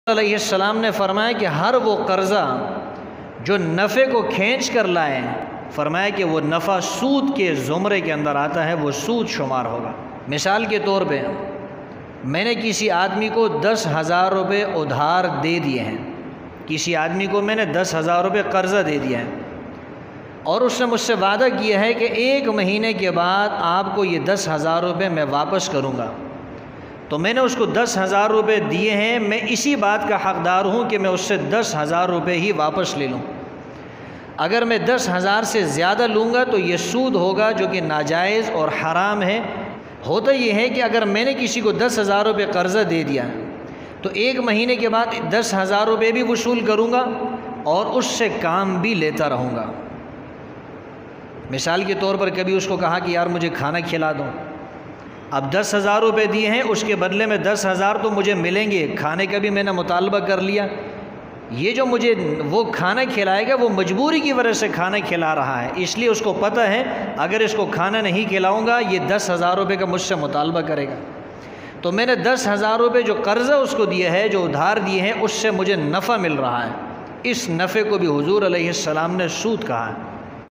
علیہ السلام نے فرمایا کہ ہر وہ قرضہ جو نفع کو کھینچ کر لائے، فرمایا کہ وہ نفع سود کے زمرے کے اندر آتا ہے، وہ سود شمار ہوگا۔ مثال کے طور پہ میں نے کسی آدمی کو 10,000 روپے ادھار دے دیے ہیں، کسی آدمی کو میں نے 10,000 روپے قرضہ دے دیا ہے، اور اس نے مجھ سے وعدہ کیا ہے کہ 1 مہینے کے بعد آپ کو یہ 10,000 روپے میں واپس کروں گا۔ تو میں نے اس کو 10,000 روپے دیے ہیں، میں اسی بات کا حقدار ہوں کہ میں اس سے 10,000 روپے ہی واپس لے لوں۔ اگر میں 10,000 سے زیادہ لوں گا تو یہ سود ہوگا، جو کہ ناجائز اور حرام ہے۔ ہوتا یہ ہے کہ اگر میں نے کسی کو 10,000 روپے قرضہ دے دیا تو 1 مہینے کے بعد 10,000 روپے بھی وصول کروں گا اور اس سے کام بھی لیتا رہوں گا۔ مثال کے طور پر کبھی اس کو کہا کہ یار مجھے کھانا کھلا دو، اب 10,000 روپے دیے ہیں، اس کے بدلے میں 10,000 تو مجھے ملیں گے، کھانے کا بھی میں نے مطالبہ کر لیا، یہ جو مجھے وہ کھانا کھلائے گا وہ مجبوری کی وجہ سے کھانا کھلا رہا ہے، اس لیے اس کو پتہ ہے اگر اس کو کھانا نہیں کھلاؤں گا یہ 10,000 روپے کا مجھ سے مطالبہ کرے گا، تو میں نے 10,000 روپے جو قرضہ اس کو دیا ہے، جو ادھار دیے ہیں، اس سے مجھے نفع مل رہا ہے، اس نفع کو بھی حضور علیہ السلام نے سود کہا ہے۔